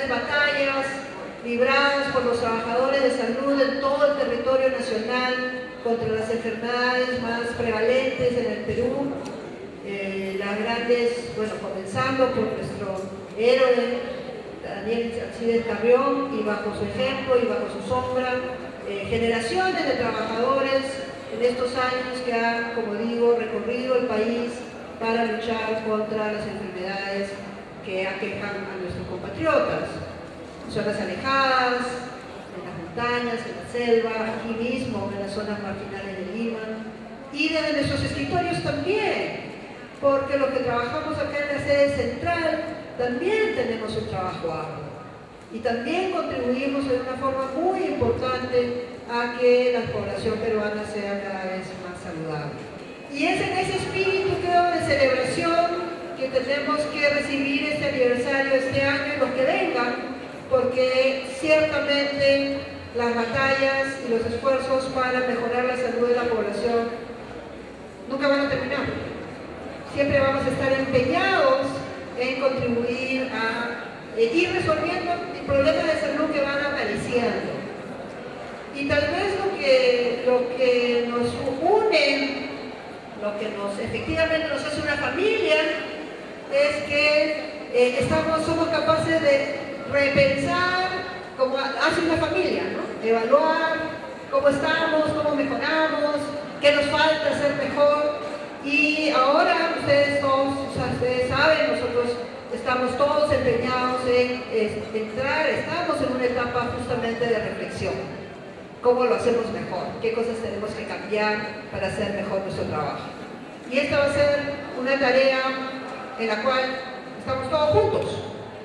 grandes batallas libradas por los trabajadores de salud en todo el territorio nacional contra las enfermedades más prevalentes en el Perú. Las grandes, bueno, comenzando por nuestro héroe Daniel Alcides Carrión, y bajo su ejemplo y bajo su sombra, generaciones de trabajadores en estos años que han, como digo, recorrido el país para luchar contra las enfermedades que aquejan a nuestros compatriotas. Zonas alejadas, en las montañas, en la selva, aquí mismo, en las zonas marginales de Lima, y desde nuestros escritorios también, porque los que trabajamos acá en la sede central también tenemos un trabajo arduo y también contribuimos de una forma muy importante a que la población peruana sea cada vez más saludable. Y es en ese espíritu, creo, de celebración que tenemos que recibir este aniversario este año y los que vengan, porque ciertamente las batallas y los esfuerzos para mejorar la salud de la población nunca van a terminar. Siempre vamos a estar empeñados en contribuir a ir resolviendo problemas de salud que van apareciendo. Y tal vez lo que nos une, lo que efectivamente nos hace una familia, es que somos capaces de repensar como hace una familia, ¿no? Evaluar cómo estamos, cómo mejoramos, qué nos falta hacer mejor. Y ahora ustedes saben, nosotros estamos todos empeñados en estamos en una etapa justamente de reflexión. ¿Cómo lo hacemos mejor? ¿Qué cosas tenemos que cambiar para hacer mejor nuestro trabajo? Y esta va a ser una tarea en la cual estamos todos juntos.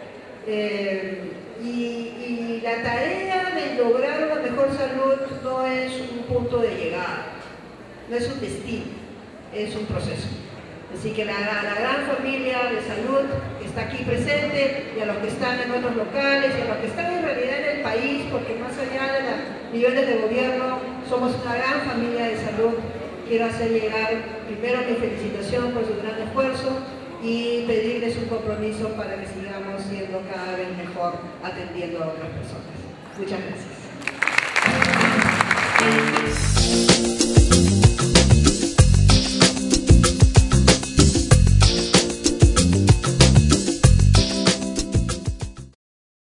Y la tarea de lograr una mejor salud no es un punto de llegada, no es un destino. Es un proceso. Así que la gran familia de salud que está aquí presente, y a los que están en otros locales, y a los que están en realidad en el país, porque más allá de los niveles de gobierno, somos una gran familia de salud. Quiero hacer llegar primero mi felicitación por su gran esfuerzo y pedirles un compromiso para que sigamos siendo cada vez mejor atendiendo a otras personas. Muchas gracias.